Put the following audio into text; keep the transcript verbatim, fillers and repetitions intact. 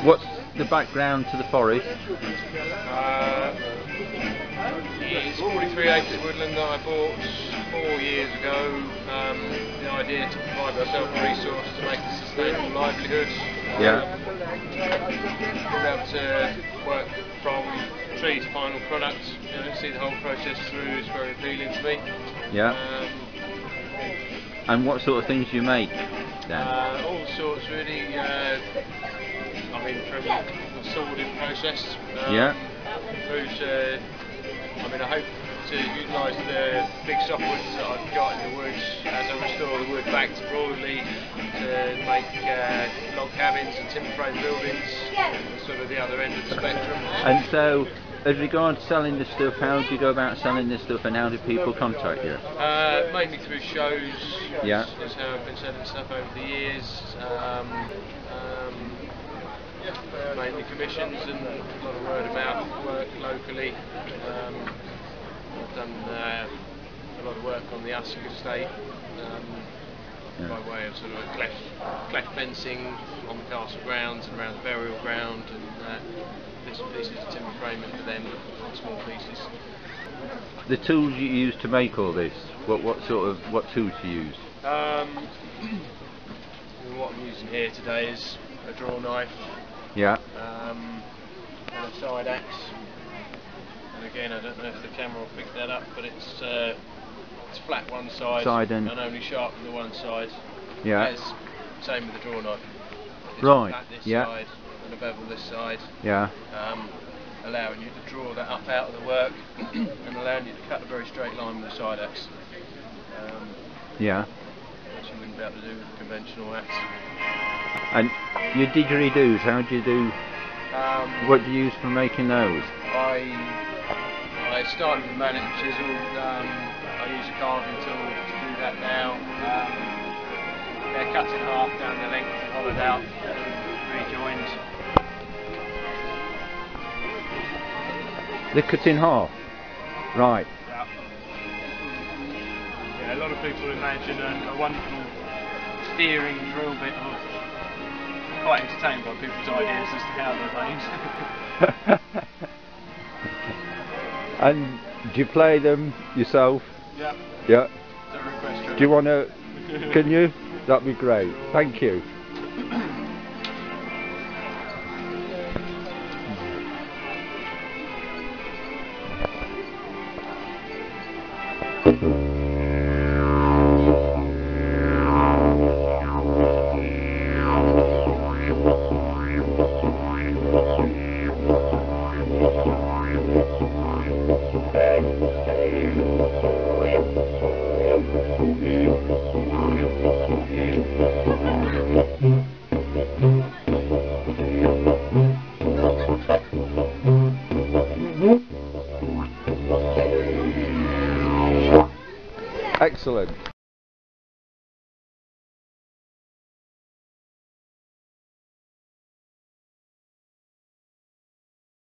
What's the background to the forest? Uh, it's forty-three acres woodland that I bought four years ago. Um, the idea to provide myself a resource to make a sustainable livelihood. Yeah. Be able to work from tree to final product, you know, see the whole process through is very appealing to me. Yeah. Um, And what sort of things do you make then? Uh, all sorts really. Uh, I mean, from the sorting process. Um, Yeah. Through to, I mean, I hope to utilise the big softwoods that I've got in the woods as I restore the wood back to broadly to make uh, log cabins and timber frame buildings, sort of the other end of the spectrum. And so, as regards selling this stuff, how do you go about selling this stuff, and how do people contact you? Uh, mainly through shows. Yeah. Is how I've been selling stuff over the years. Um, um, mainly commissions and a lot of word of mouth work locally. Um, I've done uh, a lot of work on the Usk estate um, Yeah. by way of sort of cleft, cleft fencing on the castle grounds and around the burial ground, and uh, bits and pieces of timber framing for them, small pieces. The tools you use to make all this, what what sort of what tools do you use? Um, what I'm using here today is a draw knife, Yeah. um, and a side axe. And again, I don't know if the camera will pick that up, but it's uh, it's flat one side, Side and- and only sharp on the one side. Yeah. As same with the draw knife. It's Right, flat this yeah. side and a bevel this side. Yeah. Um, allowing you to draw that up out of the work and allowing you to cut a very straight line with a side axe. Um, Yeah. which you wouldn't be able to do with a conventional axe. And your didgeridoos, how do you do? Um, What do you use for making those? I I started with a mallet and chisel. Um, I use a carving tool to do that now. Um, they're cut in half down the length and hollowed out, rejoined. They're cut in half. Right. Yeah. Yeah, a lot of people imagine a, a wonderful steering drill bit, or quite entertained by people's ideas as to how they're made. And do you play them yourself? Yeah. Yeah. It's a request. Do you want to? Can you? That'd be great. Thank you. Excellent.